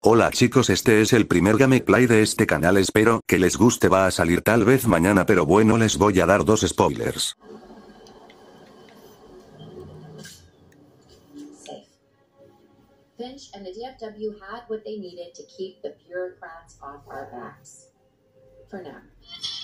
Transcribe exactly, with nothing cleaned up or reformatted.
Hola chicos, este es el primer gameplay de este canal, espero que les guste. Va a salir tal vez mañana, pero bueno, les voy a dar dos spoilers. Safe. Finch and the D F W had what they needed to keep the bureaucrats off our backs. For now.